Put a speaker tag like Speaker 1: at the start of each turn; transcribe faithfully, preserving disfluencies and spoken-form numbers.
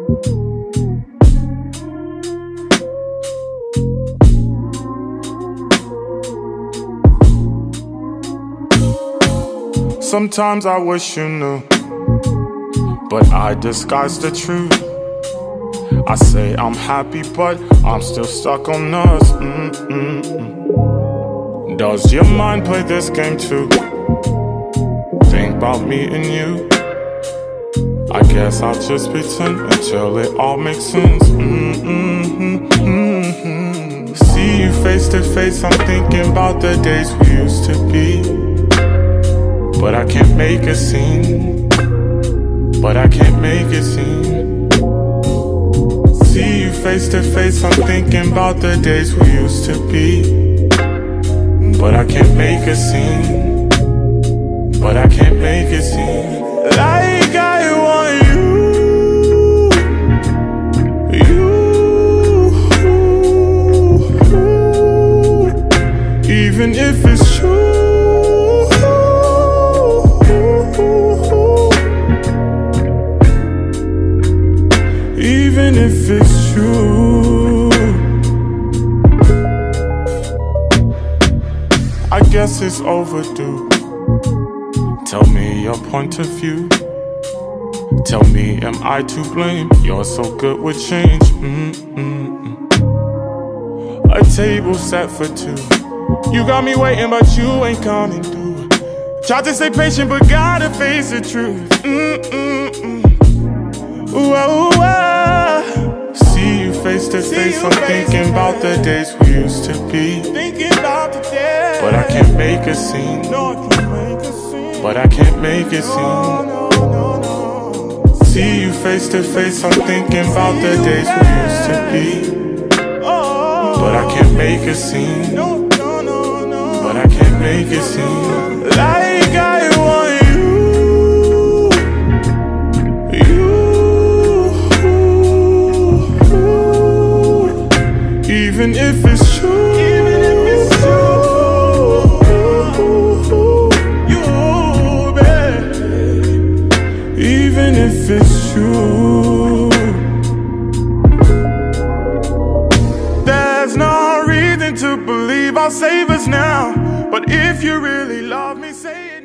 Speaker 1: Sometimes I wish you knew, but I disguise the truth. I say I'm happy, but I'm still stuck on us. Mm-mm-mm. Does your mind play this game too? Think about me and you. I guess I'll just pretend until it all makes sense. Mm-mm-mm-mm. See you face to face, I'm thinking about the days we used to be. But I can't make a scene. But I can't make a scene. See you face to face, I'm thinking about the days we used to be. But I can't make a scene. But I can't make a scene. Like I want you, you, even if it's true. Even if it's true, I guess it's overdue. Tell me your point of view. Tell me, am I to blame? You're so good with change. Mm-mm-mm. A table set for two. You got me waiting, but you ain't coming through. Tried to stay patient, but gotta face the truth. Mm-mm-mm. Ooh, ooh, ooh. See you face to face, I'm thinking about the days we used to be. But I can't make a scene. But I can't make a scene. See you face to face, I'm thinking about the days we used to be. But I can't make a scene. But I can't make a scene. Like I want even if it's true, even if it's true, you, babe. Even if it's true, there's no reason to believe I'll save us now. But if you really love me, say it.